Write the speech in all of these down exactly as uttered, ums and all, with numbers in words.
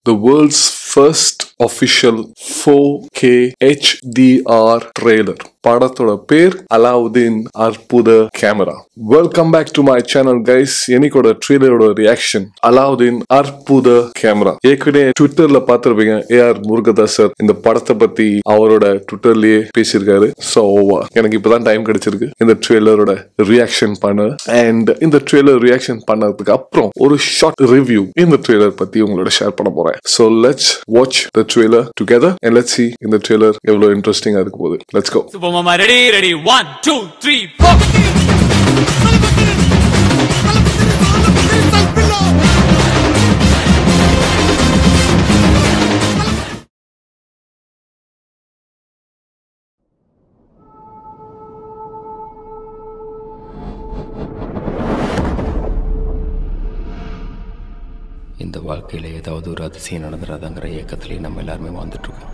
the world's first official four K H D R trailer. படத்தோட பேர் Alaudhinin Arputha camera. Welcome back to my channel guys. எனக்கோட ட்ரெய்லரோட reaction Alaudhinin Arputha camera. ஏற்கனவே ட்விட்டர்ல பார்த்திருப்பீங்க AR முருகதாசர் இந்த படத்தை பத்தி அவரோட ட்விட்டர்லயே பேசியிருக்காரு. ஸோ எனக்கு இப்பதான் டைம் கிடைச்சிருக்கு இந்த ட்ரெய்லரோட ரியாக்ஷன் பண்ண. அண்ட் இந்த ட்ரெய்லர் ரியாக்ஷன் பண்ணதுக்கு அப்புறம் ஒரு ஷார்ட் ரிவ்யூ இந்த ட்ரெய்லர் பத்தி உங்களோட ஷேர் பண்ண போறேன். So let's watch the trailer together and let's see இந்த ட்ரெய்லர் எவ்வளவு இன்ட்ரெஸ்டிங்கா இருக்க போகுது. Let's go. Mama, ready, ready, one, two, three, four. இந்த வாழ்க்கையில் ஏதாவது ஒரு அதிசயம் நடந்துடாதாங்கிற ஏக்கத்திலே நம்ம எல்லாருமே வாழ்ந்துட்டு இருக்கோம்.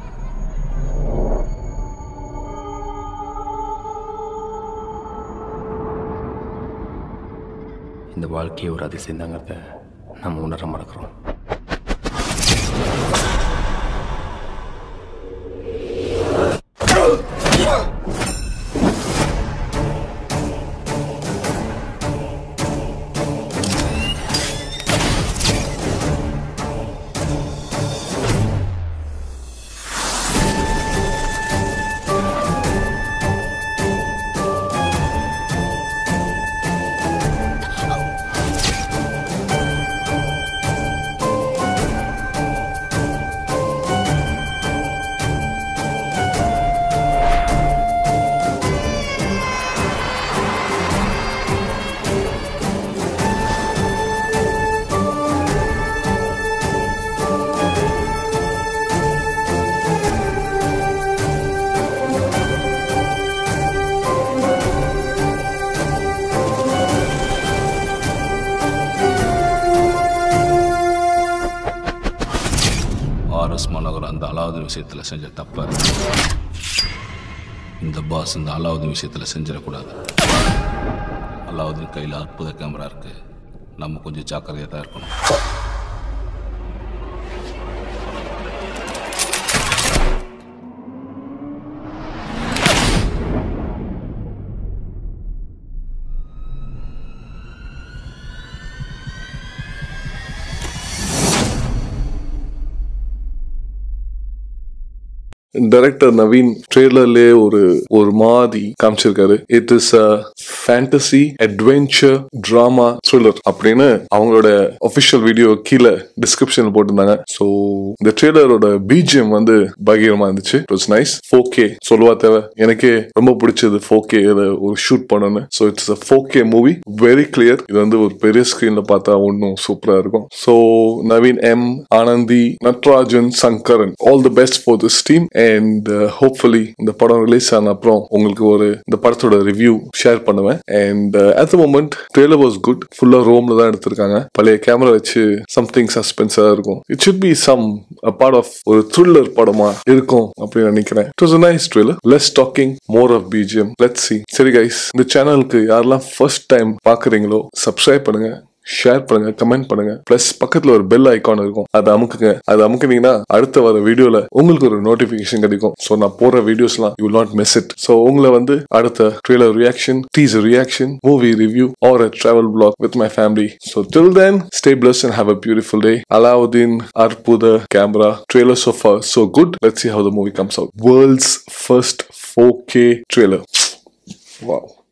இந்த வாழ்க்கையை ஒரு அதிசயம் தாங்கிறத நம்ம உணர மறக்கிறோம். மனோகர் அந்த அலாவுதீன் விஷயத்தில் செஞ்ச தப்ப இந்த பாஸ் இந்த அலாவுதீன் விஷயத்தில் செஞ்சிடக்கூடாது. அலாவுதீன் கையில் அற்புத கேமரா இருக்கு. நம்ம கொஞ்சம் ஜாக்கிரதையாக தான் இருக்கணும். டைரக்டர் நவீன் ட்ரெய்லர்லயே ஒரு ஒரு மாதிரி காமிச்சிருக்காரு. It is a fantasy adventure drama thriller அப்படின்னு அவங்களோட ஒபிஷியல் வீடியோ கீழே டிஸ்கிரிப்ஷன்ல போட்டிருந்தாங்க. ஸோ இந்த ட்ரெய்லரோட பிஜிஎம் வந்து பகீரமா இருந்துச்சு. It was nice. Four K சொல்லுவா தேவை. எனக்கே ரொம்ப பிடிச்சது ஃபோர் கே ஒரு ஷூட் பண்ணணும்னு. So it's a four K movie, very clear. இது வந்து ஒரு பெரிய ஸ்கிரீன்ல பார்த்தா ஒன்னும் சூப்பரா இருக்கும். So Naveen M, Anandhi, Natrajan, Sankaran, all the best for this team. And hopefully இந்த படம் ரிலீஸ் ஆன அப்புறம் உங்களுக்கு ஒரு இந்த படத்தோட ரிவ்யூ ஷேர் பண்ணுவேன். And at the moment trailer was good. ஃபுல்லா ரோம்ல தான் எடுத்திருக்காங்க. பழைய கேமரா வச்சு சம்திங் சஸ்பென்ஸா இருக்கும். It should be some part of ஒரு த்ரில்லர் படமா இருக்கும் அப்படின்னு நினைக்கிறேன். It was a nice trailer. Less talking, more of B G M. Let's see. சரி கைஸ், இந்த சேனலுக்கு யாரெல்லாம் ஃபர்ஸ்ட் டைம் பாக்குறீங்களோ சப்ஸ்கிரைப் பண்ணுங்க, ஷேர் பண்ணுங்க, கமெண்ட் பண்ணுங்க. பிளஸ் பக்கத்துல ஒரு பெல் ஐகான் இருக்கும், அதை அமுக்குங்க. அதை அமுக்குனீங்கன்னா அடுத்த வர வீடியோல உங்களுக்கு ஒரு நோட்டிபிகேஷன் கிடைக்கும். சோ நான் போற வீடியோஸ்லாம் you will not miss it. So உங்களை வந்து அடுத்த trailer reaction, teaser reaction, movie review or a travel vlog with my family. So till then, stay blessed and have a beautiful day. Alaudhinin Arputha camera. Trailer so far so good. Let's see how the movie comes out. World's first four K trailer. Wow.